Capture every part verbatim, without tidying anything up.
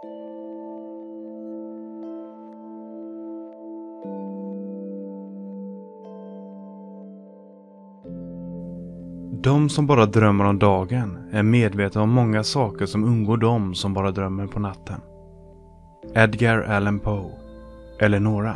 De som bara drömmer om dagen är medvetna om många saker som undgår de som bara drömmer på natten. Edgar Allan Poe, Eleonora.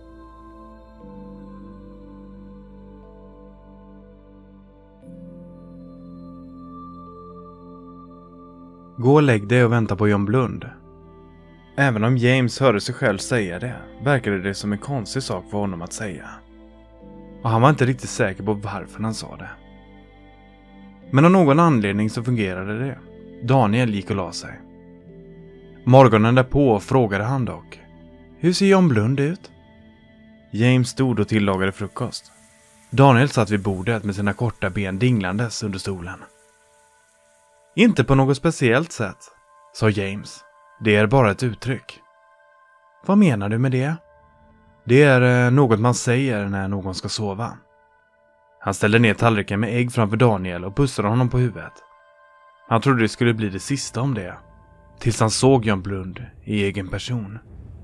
Gå och lägg dig och vänta på John Blund. Även om James hörde sig själv säga det, verkade det som en konstig sak för honom att säga. Och han var inte riktigt säker på varför han sa det. Men av någon anledning så fungerade det. Daniel gick och la sig. Morgonen därpå frågade han dock: hur ser John Blund ut? James stod och tillagade frukost. Daniel satt vid bordet med sina korta ben dinglandes under stolen. Inte på något speciellt sätt, sa James. Det är bara ett uttryck. Vad menar du med det? Det är eh, något man säger när någon ska sova. Han ställde ner tallriken med ägg framför Daniel och pussade honom på huvudet. Han trodde det skulle bli det sista om det, tills han såg John Blund i egen person.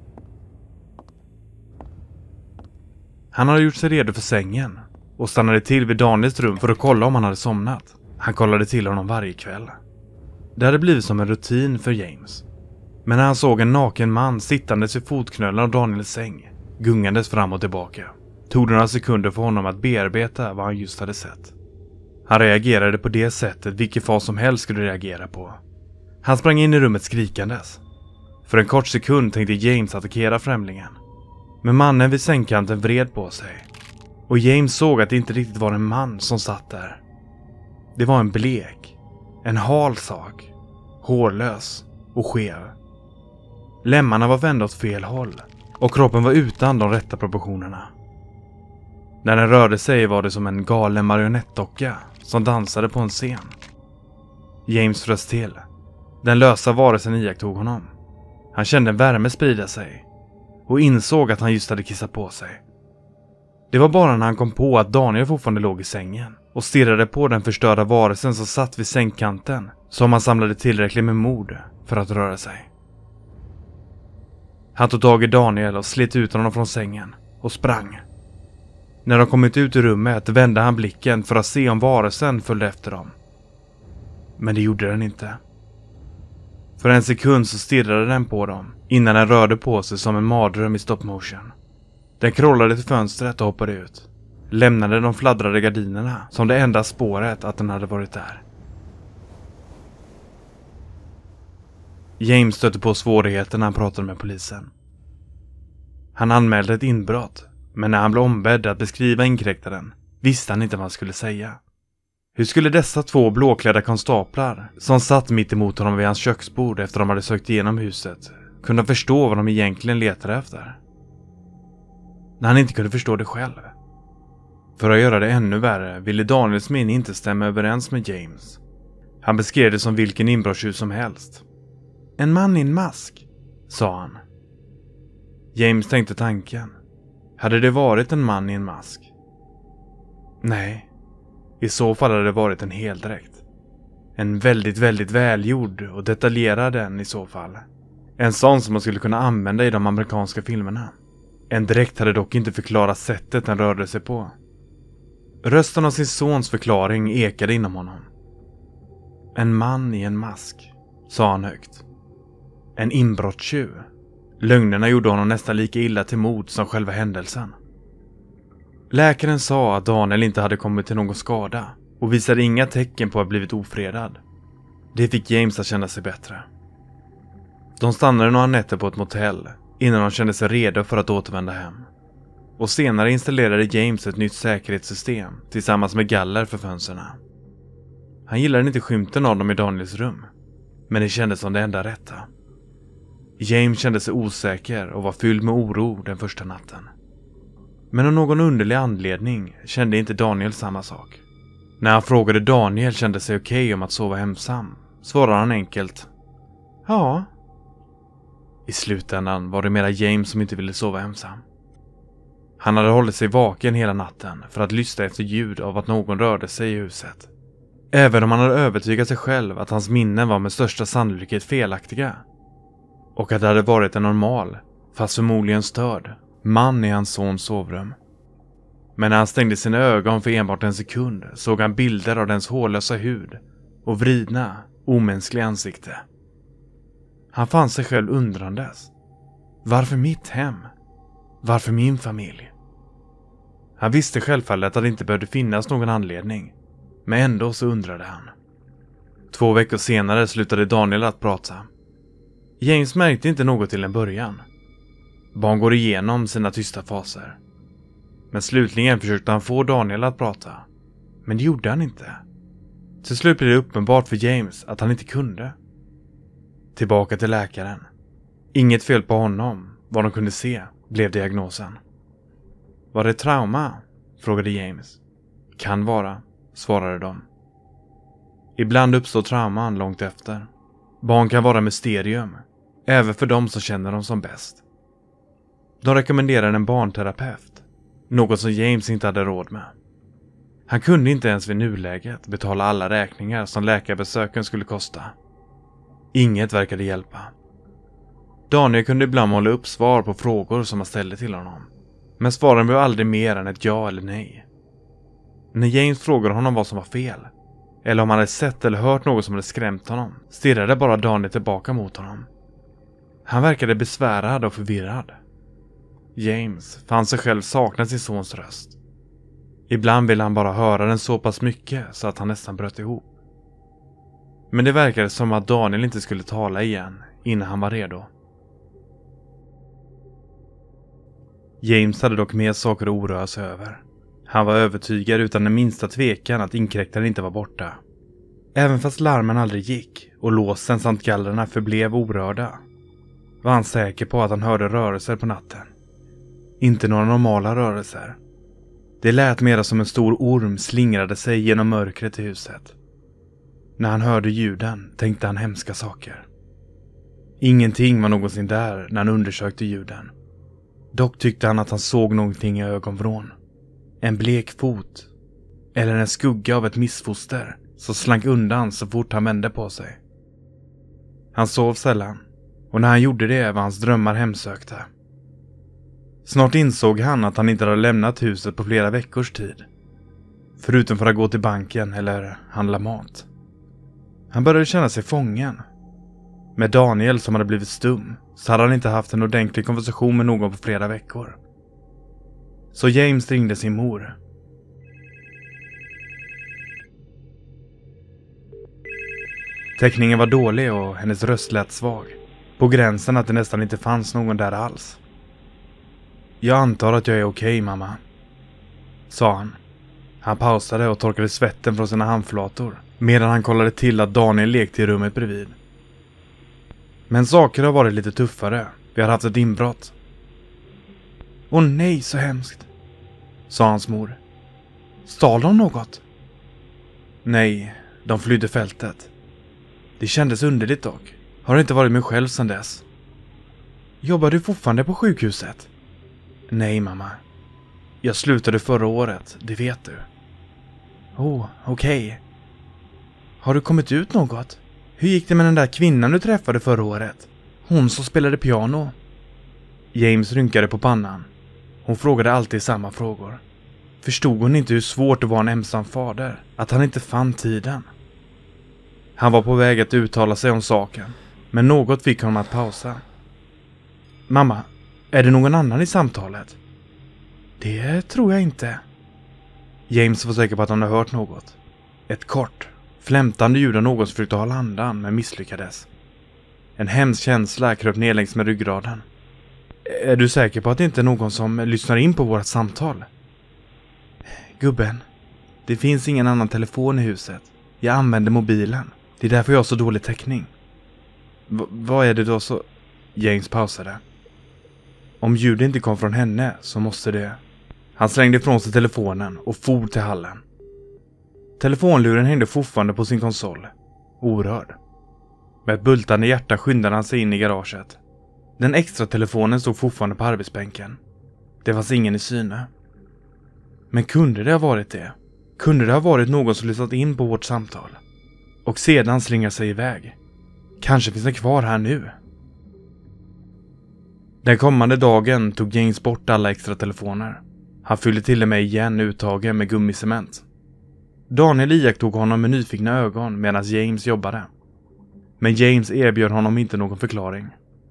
Han hade gjort sig redo för sängen och stannade till vid Daniels rum för att kolla om han hade somnat. Han kollade till honom varje kväll. Det hade blivit som en rutin för James. Men när han såg en naken man sittandes vid fotknölen av Daniels säng, gungandes fram och tillbaka, tog det några sekunder för honom att bearbeta vad han just hade sett. Han reagerade på det sättet vilket fas som helst skulle reagera på. Han sprang in i rummet skrikandes. För en kort sekund tänkte James attackera främlingen. Men mannen vid sängkanten vred på sig. Och James såg att det inte riktigt var en man som satt där. Det var en blek, en hal sak, hårlös och skev. Lemmarna var vända åt fel håll och kroppen var utan de rätta proportionerna. När den rörde sig var det som en galen marionettdocka som dansade på en scen. James frös till. Den lösa varelsen iakttog honom. Han kände en värme sprida sig och insåg att han just hade kissat på sig. Det var bara när han kom på att Daniel fortfarande låg i sängen och stirrade på den förstörda varelsen som satt vid sängkanten som han samlade tillräckligt med mod för att röra sig. Han tog tag i Daniel och slet ut honom från sängen och sprang. När de kommit ut ur rummet vände han blicken för att se om varelsen följde efter dem. Men det gjorde den inte. För en sekund så stirrade den på dem innan den rörde på sig som en mardröm i stop motion. Den krålade till fönstret och hoppade ut. Lämnade de fladdrade gardinerna som det enda spåret att den hade varit där. James stötte på svårigheter när han pratade med polisen. Han anmälde ett inbrott, men när han blev ombedd att beskriva inkräktaren visste han inte vad han skulle säga. Hur skulle dessa två blåklädda konstaplar som satt mitt emot honom vid hans köksbord efter de hade sökt igenom huset kunna förstå vad de egentligen letade efter? När han inte kunde förstå det själv. För att göra det ännu värre ville Daniels minne inte stämma överens med James. Han beskrev det som vilken inbrottstjuv som helst. En man i en mask, sa han. James tänkte tanken. Hade det varit en man i en mask? Nej. I så fall hade det varit en heldräkt. En väldigt, väldigt välgjord och detaljerad en i så fall. En sån som man skulle kunna använda i de amerikanska filmerna. En dräkt hade dock inte förklarat sättet den rörde sig på. Rösten av sin sons förklaring ekade inom honom. En man i en mask, sa han högt. En inbrottstjuv. Lögnerna gjorde honom nästan lika illa till mod som själva händelsen. Läkaren sa att Daniel inte hade kommit till någon skada och visade inga tecken på att ha blivit ofredad. Det fick James att känna sig bättre. De stannade några nätter på ett motell innan de kände sig redo för att återvända hem. Och senare installerade James ett nytt säkerhetssystem tillsammans med galler för fönstren. Han gillade inte skymten av dem i Daniels rum, men det kändes som det enda rätta. James kände sig osäker och var fylld med oro den första natten. Men av någon underlig anledning kände inte Daniel samma sak. När han frågade Daniel kände sig okej om att sova ensam, svarade han enkelt: ja. I slutändan var det mera James som inte ville sova ensam. Han hade hållit sig vaken hela natten för att lyssna efter ljud av att någon rörde sig i huset. Även om han hade övertygat sig själv att hans minnen var med största sannolikhet felaktiga. och att det hade varit en normal, fast förmodligen störd, man i hans sons sovrum. Men när han stängde sina ögon för enbart en sekund såg han bilder av dens hårlösa hud och vridna, omänskliga ansikte. Han fann sig själv undrandes. Varför mitt hem? Varför min familj? Han visste självfallet att det inte behövde finnas någon anledning, men ändå så undrade han. Två veckor senare slutade Daniel att prata. James märkte inte något till en början. Barn går igenom sina tysta faser. Men slutligen försökte han få Daniel att prata. Men det gjorde han inte. Till slut blev det uppenbart för James att han inte kunde. Tillbaka till läkaren. Inget fel på honom, vad de kunde se, blev diagnosen. Var det trauma? Frågade James. Kan vara, svarade de. Ibland uppstår trauman långt efter. Barn kan vara mysterium, även för de som känner dem som bäst. De rekommenderar en barnterapeut, något som James inte hade råd med. Han kunde inte ens vid nuläget betala alla räkningar som läkarbesöken skulle kosta. Inget verkade hjälpa. Daniel kunde ibland måla upp svar på frågor som man ställde till honom, men svaren blev aldrig mer än ett ja eller nej. När James frågade honom vad som var fel, eller om han hade sett eller hört något som hade skrämt honom, stirrade bara Daniel tillbaka mot honom. Han verkade besvärad och förvirrad. James fann sig själv sakna sin sons röst. Ibland ville han bara höra den så pass mycket så att han nästan bröt ihop. Men det verkade som att Daniel inte skulle tala igen innan han var redo. James hade dock mer saker att oroa sig över. Han var övertygad utan den minsta tvekan att inkräktaren inte var borta. Även fast larmen aldrig gick och låsen samt gallrarna förblev orörda, var han säker på att han hörde rörelser på natten. Inte några normala rörelser. Det lät mera som en stor orm slingrade sig genom mörkret i huset. När han hörde ljuden tänkte han hemska saker. Ingenting var någonsin där när han undersökte ljuden. Dock tyckte han att han såg någonting i ögonvrån. En blek fot. Eller en skugga av ett missfoster som slank undan så fort han vände på sig. Han sov sällan. Och när han gjorde det var hans drömmar hemsökta. Snart insåg han att han inte hade lämnat huset på flera veckors tid. Förutom för att gå till banken eller handla mat. Han började känna sig fången. Med Daniel som hade blivit stum så hade han inte haft en ordentlig konversation med någon på flera veckor. Så James ringde sin mor. Täckningen var dålig och hennes röst lät svag. På gränsen att det nästan inte fanns någon där alls. Jag antar att jag är okej, mamma, sa han. Han pausade och torkade svetten från sina handflator medan han kollade till att Daniel lekte i rummet bredvid. Men saker har varit lite tuffare. Vi har haft ett inbrott. Åh nej, så hemskt, sa hans mor. Stal de något? Nej, de flydde fältet. Det kändes underligt dock. Har inte varit mig själv sedan dess. Jobbar du fortfarande på sjukhuset? Nej, mamma. Jag slutade förra året, det vet du. Oh, okej. Okay. Har du kommit ut något? Hur gick det med den där kvinnan du träffade förra året? Hon som spelade piano. James rynkade på pannan. Hon frågade alltid samma frågor. Förstod hon inte hur svårt det var en ensam fader? Att han inte fann tiden? Han var på väg att uttala sig om saken. Men något fick honom att pausa. Mamma, är det någon annan i samtalet? Det tror jag inte. James var säker på att han hade hört något. Ett kort, flämtande ljud av någon som försökte hålla andan men misslyckades. En hemsk känsla kröp ner längs med ryggraden. Är du säker på att det inte är någon som lyssnar in på vårt samtal? Gubben, det finns ingen annan telefon i huset. Jag använder mobilen. Det är därför jag har så dålig täckning. V- vad är det då så... James pausade. Om ljudet inte kom från henne så måste det... Han slängde ifrån sig telefonen och for till hallen. Telefonluren hängde fortfarande på sin konsol. Orörd. Med ett bultande hjärta skyndade han sig in i garaget. Den extra telefonen stod fortfarande på arbetsbänken. Det fanns ingen i syne. Men kunde det ha varit det? Kunde det ha varit någon som lyssnat in på vårt samtal? Och sedan slingar sig iväg. Kanske finns den kvar här nu. Den kommande dagen tog James bort alla extra telefoner. Han fyllde till och med igen uttagen med gummisement. Daniel iakttog honom med nyfikna ögon medan James jobbade. Men James erbjöd honom inte någon förklaring.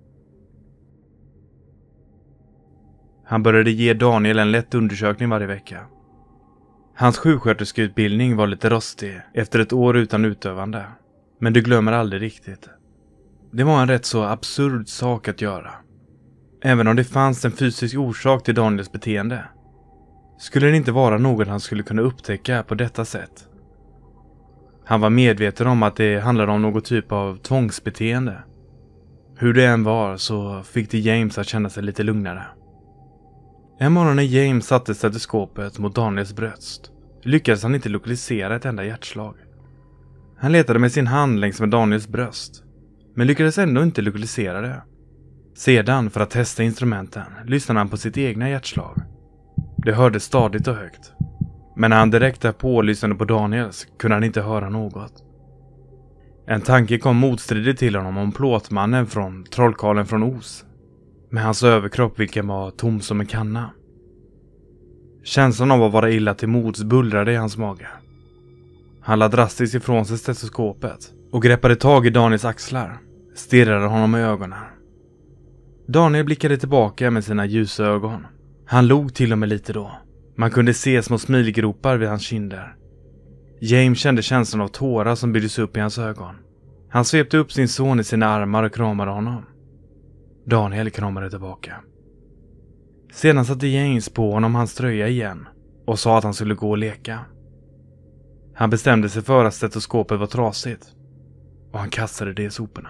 Han började ge Daniel en lätt undersökning varje vecka. Hans sjuksköterskeutbildning var lite rostig efter ett år utan utövande. Men du glömmer aldrig riktigt. Det var en rätt så absurd sak att göra. Även om det fanns en fysisk orsak till Daniels beteende, skulle det inte vara något han skulle kunna upptäcka på detta sätt. Han var medveten om att det handlade om någon typ av tvångsbeteende. Hur det än var så fick det James att känna sig lite lugnare. En morgon när James satte stetoskopet mot Daniels bröst lyckades han inte lokalisera ett enda hjärtslag. Han letade med sin hand längs med Daniels bröst, men lyckades ändå inte lokalisera det. Sedan, för att testa instrumenten, lyssnade han på sitt egna hjärtslag. Det hördes stadigt och högt. Men när han direkt därpå lyssnade på Daniels kunde han inte höra något. En tanke kom motstridigt till honom om plåtmannen från Trollkarlen från Oz, med hans överkropp vilken var tom som en kanna. Känslan av att vara illa till mods bullrade i hans mage. Han lade drastiskt ifrån sig stetoskopet och greppade tag i Daniels axlar, stirrade honom i ögonen. Daniel blickade tillbaka med sina ljusa ögon. Han log till och med lite då. Man kunde se små smilgropar vid hans kinder. James kände känslan av tårar som byggdes upp i hans ögon. Han svepte upp sin son i sina armar och kramade honom. Daniel kramade tillbaka. Sedan satte James på honom hans tröja igen och sa att han skulle gå och leka. Han bestämde sig för att stetoskopet var trasigt och han kastade det i soporna.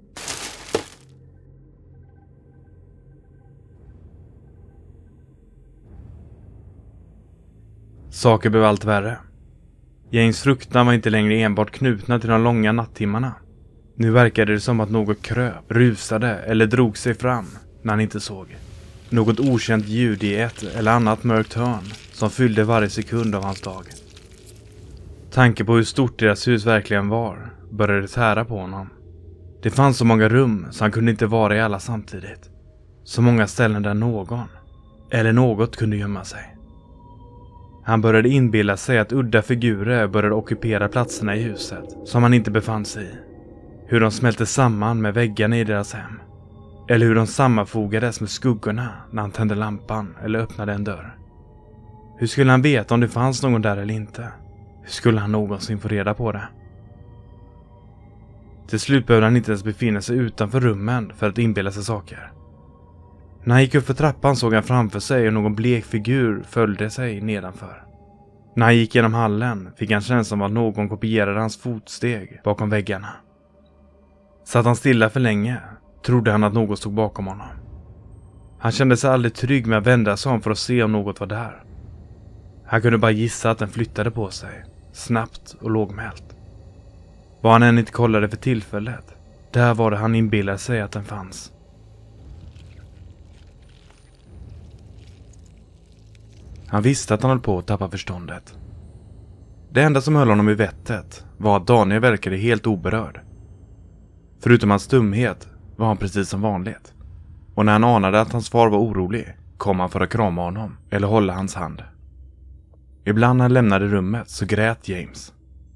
Saker blev allt värre. James fruktan var inte längre enbart knutna till de långa nattimmarna. Nu verkade det som att något kröp, rusade eller drog sig fram när han inte såg. Något okänt ljud i ett eller annat mörkt hörn som fyllde varje sekund av hans dag. Tanke på hur stort deras hus verkligen var började tära på honom. Det fanns så många rum så han kunde inte vara i alla samtidigt. Så många ställen där någon eller något kunde gömma sig. Han började inbilla sig att udda figurer började ockupera platserna i huset som han inte befann sig i. Hur de smälte samman med väggarna i deras hem. Eller hur de sammanfogades med skuggorna när han tände lampan eller öppnade en dörr. Hur skulle han veta om det fanns någon där eller inte? Hur skulle han någonsin få reda på det? Till slut behövde han inte ens befinna sig utanför rummen för att inbilla sig saker. När han gick upp för trappan såg han framför sig och någon blek figur följde sig nedanför. När han gick genom hallen fick han känslan av att någon kopierade hans fotsteg bakom väggarna. Satt han stilla för länge trodde han att något stod bakom honom. Han kände sig aldrig trygg med att vända sig om för att se om något var där. Han kunde bara gissa att den flyttade på sig, snabbt och lågmält. Vad han än inte kollade för tillfället, där var det han inbillade sig att den fanns. Han visste att han höll på att tappa förståndet. Det enda som höll honom i vettet var att Daniel verkade helt oberörd. Förutom hans stumhet var han precis som vanligt. Och när han anade att hans far var orolig kom han för att krama honom eller hålla hans hand. Ibland när han lämnade rummet så grät James.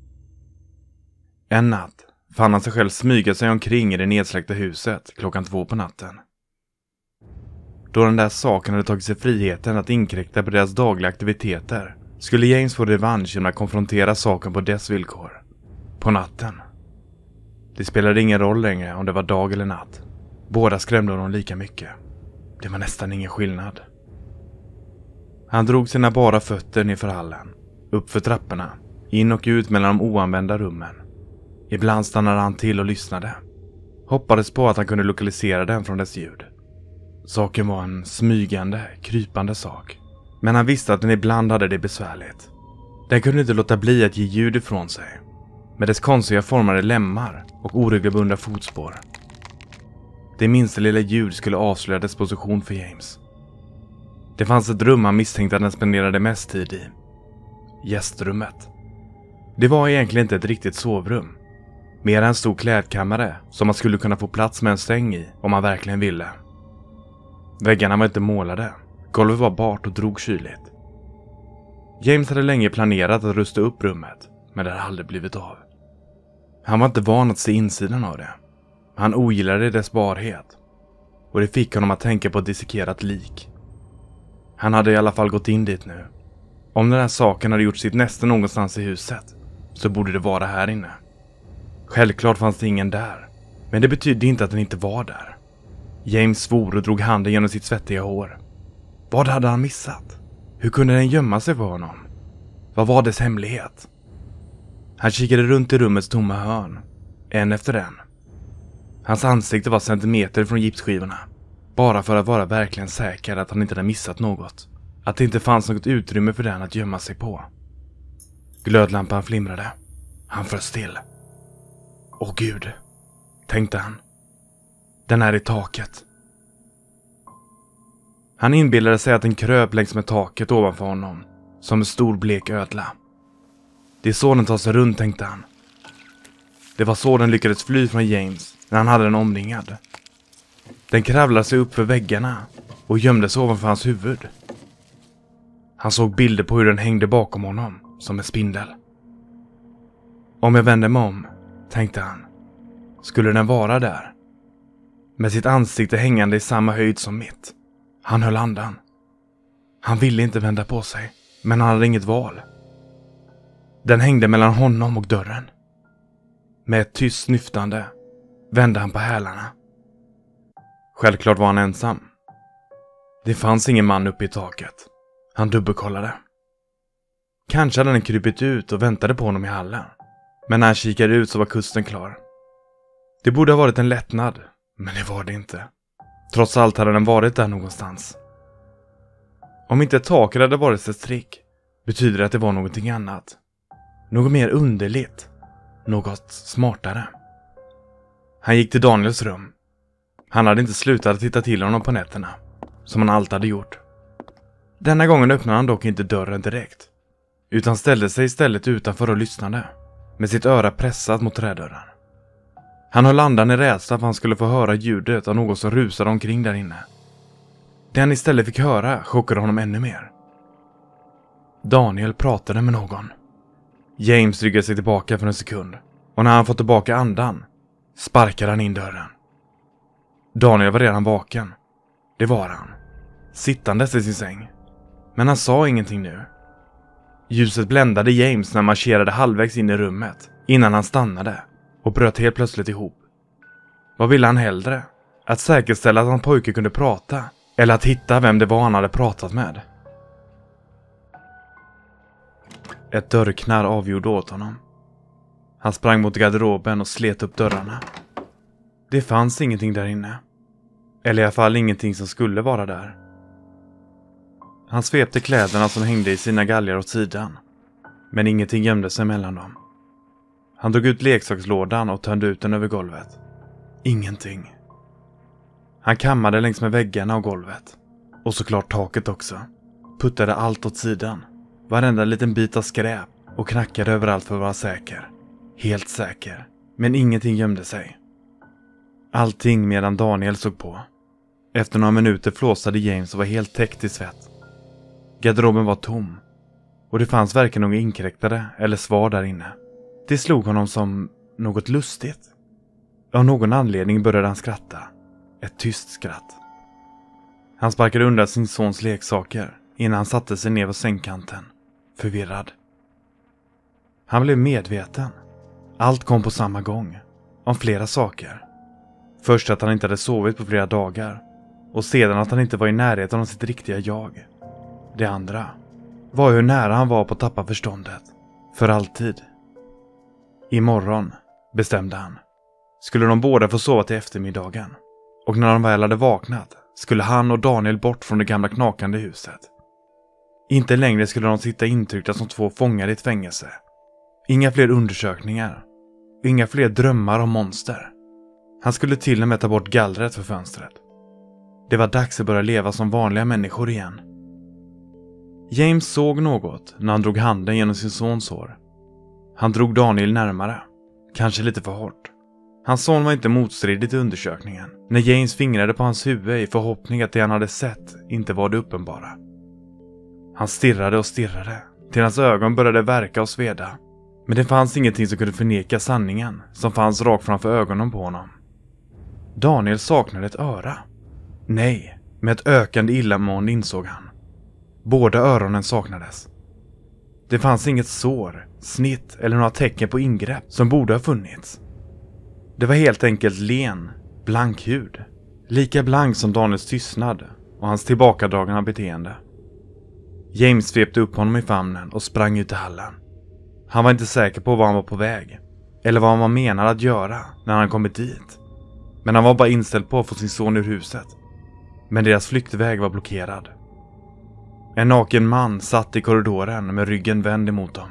En natt fann han sig själv smyga sig omkring i det nedsläckta huset klockan två på natten. Då den där saken hade tagit sig friheten att inkräkta på deras dagliga aktiviteter skulle James få revansch genom att konfrontera saken på dess villkor. På natten. Det spelade ingen roll längre om det var dag eller natt. Båda skrämde honom lika mycket. Det var nästan ingen skillnad. Han drog sina bara fötter ner för hallen, upp för trapporna, in och ut mellan de oanvända rummen. Ibland stannade han till och lyssnade. Hoppades på att han kunde lokalisera den från dess ljud. Saken var en smygande, krypande sak. Men han visste att den ibland hade det besvärligt. Den kunde inte låta bli att ge ljud ifrån sig. Med dess konstiga formade lemmar och oregelbundna fotspår. Det minsta lilla ljud skulle avslöja dess position för James. Det fanns ett rum han misstänkte att den spenderade mest tid i. Gästrummet. Det var egentligen inte ett riktigt sovrum. Mer en stor klädkammare som man skulle kunna få plats med en säng i om man verkligen ville. Väggarna var inte målade. Golvet var bart och drog kyligt. James hade länge planerat att rusta upp rummet, men det hade aldrig blivit av. Han var inte van att se insidan av det. Han ogillade dess barhet, och det fick honom att tänka på ett dissekerat lik. Han hade i alla fall gått in dit nu. Om den här saken hade gjort sitt nästa någonstans i huset, så borde det vara här inne. Självklart fanns det ingen där, men det betydde inte att den inte var där. James svor och drog handen genom sitt svettiga hår. Vad hade han missat? Hur kunde den gömma sig för honom? Vad var dess hemlighet? Han kikade runt i rummets tomma hörn, en efter en. Hans ansikte var centimeter från gipsskivorna, bara för att vara verkligen säker att han inte hade missat något. Att det inte fanns något utrymme för den att gömma sig på. Glödlampan flimrade. Han frös till. Åh gud, tänkte han. Den är i taket. Han inbillade sig att den kröp längs med taket ovanför honom, som en stor blek ödla. Det är så den tar sig runt, tänkte han. Det var så den lyckades fly från James när han hade den omringad. Den kravlade sig upp för väggarna och gömde sig ovanför hans huvud. Han såg bilder på hur den hängde bakom honom, som en spindel. Om jag vände mig om, tänkte han, skulle den vara där? Med sitt ansikte hängande i samma höjd som mitt. Han höll andan. Han ville inte vända på sig, men han hade inget val. Den hängde mellan honom och dörren. Med ett tyst snyftande vände han på hälarna. Självklart var han ensam. Det fanns ingen man uppe i taket. Han dubbelkollade. Kanske hade den krypit ut och väntade på honom i hallen. Men när han kikade ut så var kusten klar. Det borde ha varit en lättnad, men det var det inte. Trots allt hade den varit där någonstans. Om inte taket hade varit ett trick, betyder det att det var någonting annat. Något mer underligt. Något smartare. Han gick till Daniels rum. Han hade inte slutat att titta till honom på nätterna, som han alltid hade gjort. Denna gången öppnade han dock inte dörren direkt, utan ställde sig istället utanför och lyssnade, med sitt öra pressat mot trädörren. Han höll andan i rädsla för att han skulle få höra ljudet av något som rusade omkring där inne. Det han istället fick höra chockade honom ännu mer. Daniel pratade med någon. James ryggade sig tillbaka för en sekund, och när han fått tillbaka andan sparkade han in dörren. Daniel var redan vaken. Det var han. Sittandes i sin säng. Men han sa ingenting nu. Ljuset bländade James när han marscherade halvvägs in i rummet, innan han stannade och bröt helt plötsligt ihop. Vad ville han hellre? Att säkerställa att hans pojke kunde prata, eller att hitta vem det var han hade pratat med? Ett dörrknarr avgjorde åt honom. Han sprang mot garderoben och slet upp dörrarna. Det fanns ingenting där inne. Eller i alla fall ingenting som skulle vara där. Han svepte kläderna som hängde i sina galgar åt sidan. Men ingenting gömde sig mellan dem. Han drog ut leksakslådan och tände ut den över golvet. Ingenting. Han kammade längs med väggarna och golvet. Och såklart taket också. Puttade allt åt sidan. Varenda liten bit av skräp och knackade överallt för att vara säker. Helt säker. Men ingenting gömde sig. Allting medan Daniel såg på. Efter några minuter flåsade James och var helt täckt i svett. Garderoben var tom. Och det fanns varken någon inkräktare eller svar där inne. Det slog honom som något lustigt. Av någon anledning började han skratta. Ett tyst skratt. Han sparkade undan sin sons leksaker innan han satte sig ner på sängkanten. Förvirrad. Han blev medveten. Allt kom på samma gång. Om flera saker. Först att han inte hade sovit på flera dagar. Och sedan att han inte var i närheten av sitt riktiga jag. Det andra var hur nära han var på att tappa förståndet. För alltid. Imorgon, bestämde han, skulle de båda få sova till eftermiddagen. Och när de väl hade vaknat skulle han och Daniel bort från det gamla knakande huset. Inte längre skulle de sitta intryckta som två fångar i ett fängelse. Inga fler undersökningar. Inga fler drömmar om monster. Han skulle till och med ta bort gallret för fönstret. Det var dags att börja leva som vanliga människor igen. James såg något när han drog handen genom sin sons hår. Han drog Daniel närmare. Kanske lite för hårt. Hans son var inte motstridig till undersökningen när James fingrade på hans huvud i förhoppning att det han hade sett inte var det uppenbara. Han stirrade och stirrade till hans ögon började verka och sveda. Men det fanns ingenting som kunde förneka sanningen som fanns rakt framför ögonen på honom. Daniel saknade ett öra. Nej, med ett ökande illamående insåg han. Båda öronen saknades. Det fanns inget sår, snitt eller några tecken på ingrepp som borde ha funnits. Det var helt enkelt len, blank hud. Lika blank som Daniels tystnad och hans tillbakadragna beteende. James svepte upp honom i famnen och sprang ut i hallen. Han var inte säker på var han var på väg. Eller vad han var menad att göra när han kommit dit. Men han var bara inställd på att få sin son ur huset. Men deras flyktväg var blockerad. En naken man satt i korridoren med ryggen vänd emot dem.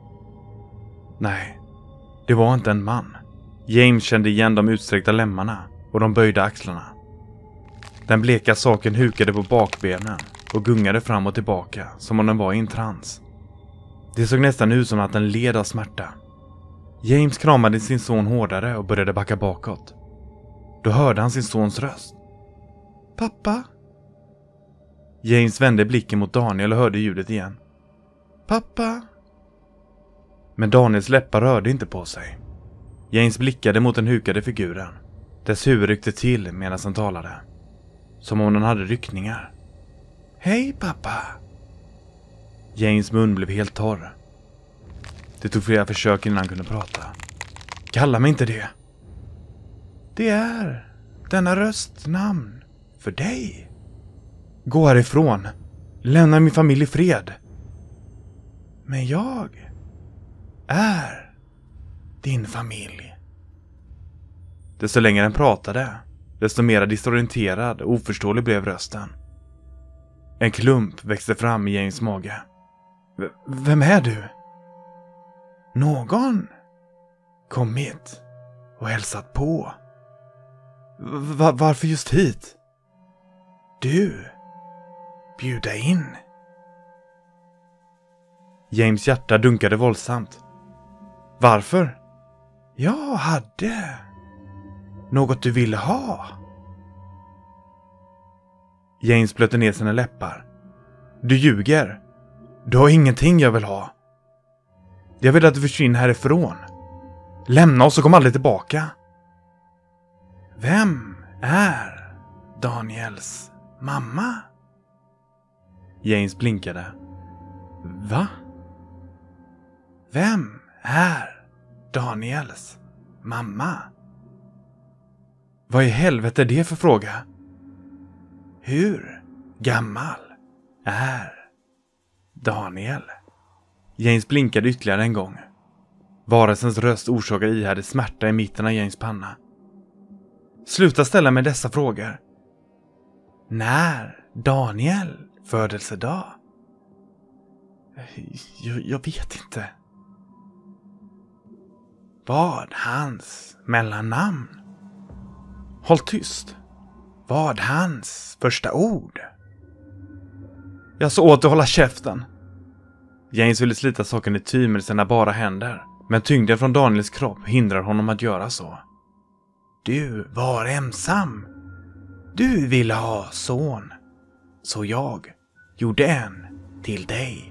Nej, det var inte en man. James kände igen de utsträckta lemmarna och de böjda axlarna. Den bleka saken hukade på bakbenen och gungade fram och tillbaka som om den var i en trans. Det såg nästan ut som att den led av smärta. James kramade sin son hårdare och började backa bakåt. Då hörde han sin sons röst. Pappa? James vände blicken mot Daniel och hörde ljudet igen. Pappa? Men Daniels läppar rörde inte på sig. James blickade mot den hukade figuren. Dess huvud ryckte till medan han talade. Som om den hade ryckningar. Hej pappa. James mun blev helt torr. Det tog flera försök innan han kunde prata. Kalla mig inte det. Det är denna röstnamn för dig. Gå härifrån. Lämna min familj i fred. Men jag är din familj. Desto längre den pratade, desto mer disorienterad och oförståelig blev rösten. En klump växte fram i James mage. V- vem är du? Någon kommit och hälsat på. Va- varför just hit? Du bjuda in. James hjärta dunkade våldsamt. Varför? Jag hade något du ville ha. James blötte ner sina läppar. Du ljuger. Du har ingenting jag vill ha. Jag vill att du försvinner härifrån. Lämna oss och kom aldrig tillbaka. Vem är Daniels mamma? James blinkade. Va? Vem är Daniels mamma? Vad i helvete är det för fråga? Hur gammal är Daniel? James blinkade ytterligare en gång. Varelsens röst orsakade ihärdig smärta i mitten av James panna. Sluta ställa mig dessa frågor. När Daniel födelsedag? Jag, jag vet inte. Vad hans mellannamn? Håll tyst. Vad hans första ord? Jag sa åt att hålla käften. James ville slita saken i ty med sina bara händer, men tyngden från Daniels kropp hindrar honom att göra så. Du var ensam. Du ville ha son. Så jag gjorde en till dig.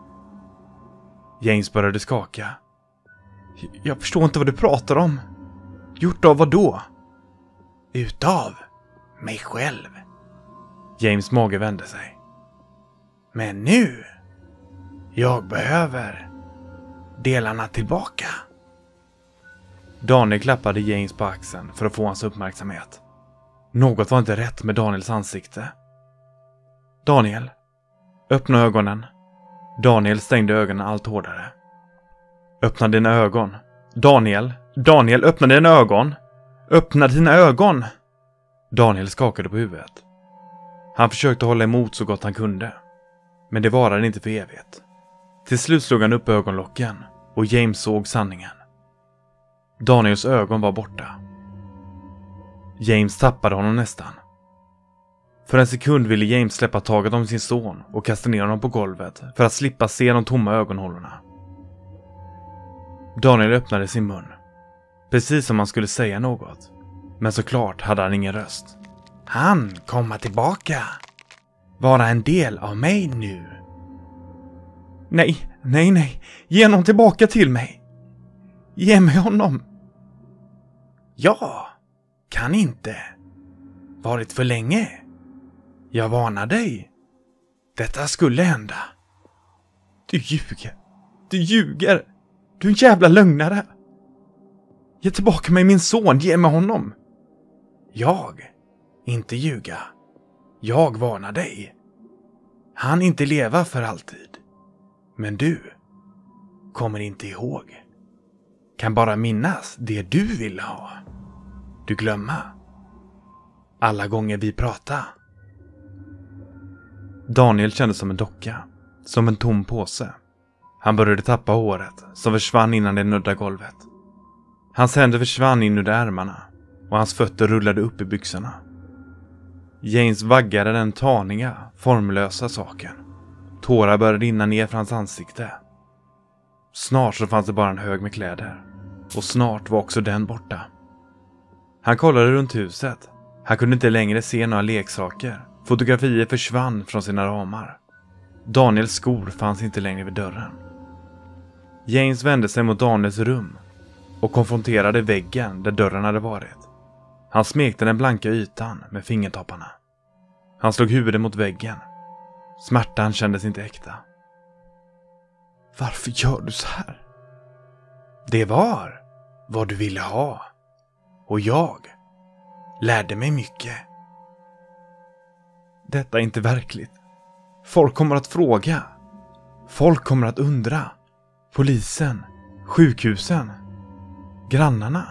James började skaka. Jag förstår inte vad du pratar om. Gjort av vad då? Utav mig själv. James mage vände sig. Men nu, jag behöver delarna tillbaka. Daniel klappade James på axeln för att få hans uppmärksamhet. Något var inte rätt med Daniels ansikte. Daniel, öppna ögonen. Daniel stängde ögonen allt hårdare. Öppna dina ögon. Daniel, Daniel, öppna dina ögon. Öppna dina ögon. Daniel skakade på huvudet. Han försökte hålla emot så gott han kunde. Men det varade inte för evigt. Till slut slog han upp ögonlocken och James såg sanningen. Daniels ögon var borta. James tappade honom nästan. För en sekund ville James släppa taget om sin son och kasta ner honom på golvet för att slippa se de tomma ögonhålorna. Daniel öppnade sin mun. Precis som han skulle säga något. Men såklart hade han ingen röst. Han komma tillbaka. Vara en del av mig nu. Nej, nej, nej. Ge honom tillbaka till mig. Ge mig honom. Ja, kan inte. Varit för länge. Jag varnar dig. Detta skulle hända. Du ljuger. Du ljuger. Du är en jävla lögnare. Ge tillbaka mig min son. Ge mig honom. Jag. Inte ljuga. Jag varnar dig. Han inte leva för alltid. Men du kommer inte ihåg. Kan bara minnas det du ville ha. Du glömma. Alla gånger vi pratar. Daniel kändes som en docka. Som en tom påse. Han började tappa håret som försvann innan det nuddade golvet. Hans händer försvann in under ärmarna och hans fötter rullade upp i byxorna. James vaggade den taniga, formlösa saken. Tårar började rinna ner från hans ansikte. Snart så fanns det bara en hög med kläder. Och snart var också den borta. Han kollade runt huset. Han kunde inte längre se några leksaker. Fotografier försvann från sina ramar. Daniels skor fanns inte längre vid dörren. James vände sig mot Daniels rum och konfronterade väggen där dörren hade varit. Han smekte den blanka ytan med fingertopparna. Han slog huvudet mot väggen. Smärtan kändes inte äkta. Varför gör du så här? Det var vad du ville ha. Och jag lärde mig mycket. Detta är inte verkligt. Folk kommer att fråga. Folk kommer att undra. Polisen, sjukhusen, grannarna.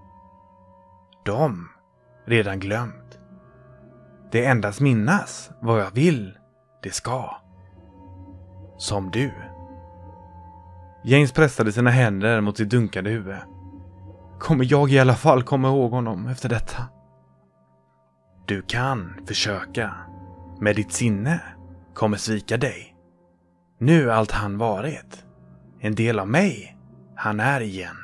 De redan glömt. Det endast minnas vad jag vill det ska. Som du. James pressade sina händer mot sitt dunkande huvud. Kommer jag i alla fall komma ihåg honom efter detta? Du kan försöka. Med ditt sinne kommer svika dig. Nu allt han varit. En del av mig. Han är igen.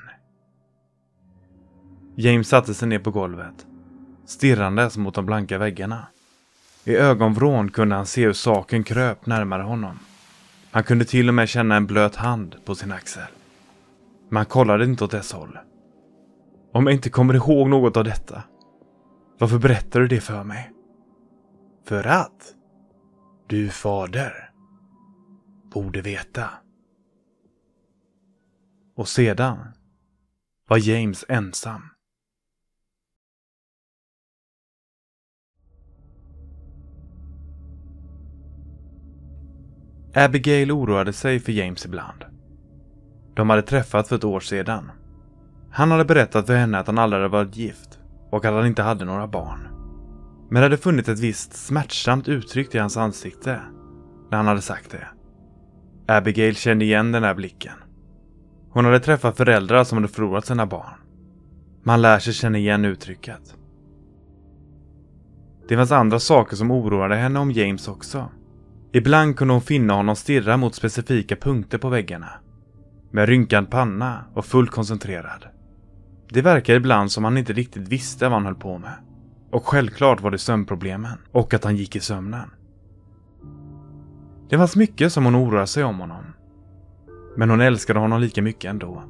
James satte sig ner på golvet. Stirrandes mot de blanka väggarna. I ögonvrån kunde han se hur saken kröp närmare honom. Han kunde till och med känna en blöt hand på sin axel. Men han kollade inte åt dess håll. Om jag inte kommer ihåg något av detta, varför berättar du det för mig? För att du fader borde veta. Och sedan var James ensam. Abigail oroade sig för James ibland. De hade träffat för ett år sedan. Han hade berättat för henne att han aldrig hade varit gift och att han inte hade några barn. Men det hade funnits ett visst smärtsamt uttryck i hans ansikte när han hade sagt det. Abigail kände igen den här blicken. Hon hade träffat föräldrar som hade förlorat sina barn. Man lär sig känna igen uttrycket. Det fanns andra saker som oroade henne om James också. Ibland kunde hon finna honom stirra mot specifika punkter på väggarna. Med rynkad panna och fullt koncentrerad. Det verkade ibland som han inte riktigt visste vad han höll på med. Och självklart var det sömnproblemen och att han gick i sömnen. Det fanns mycket som hon oroade sig om honom. Men hon älskade honom lika mycket ändå.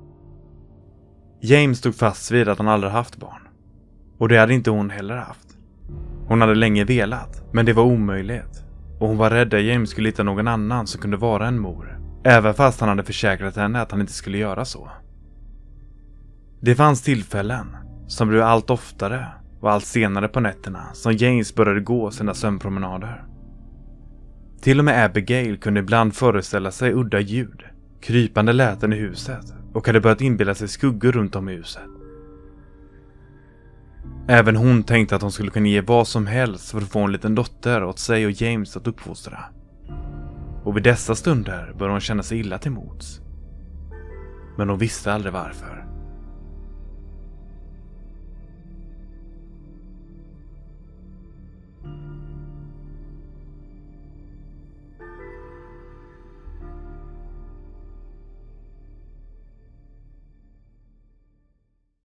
James stod fast vid att han aldrig haft barn. Och det hade inte hon heller haft. Hon hade länge velat, men det var omöjligt. Och hon var rädd att James skulle hitta någon annan som kunde vara en mor. Även fast han hade försäkrat henne att han inte skulle göra så. Det fanns tillfällen som blev allt oftare och allt senare på nätterna som James började gå sina sömnpromenader. Till och med Abigail kunde ibland föreställa sig udda ljud, krypande läten i huset och hade börjat inbilla sig skuggor runt om i huset. Även hon tänkte att hon skulle kunna ge vad som helst för att få en liten dotter åt sig och James att uppfostra. Och vid dessa stunder började hon känna sig illa till mods. Men hon visste aldrig varför.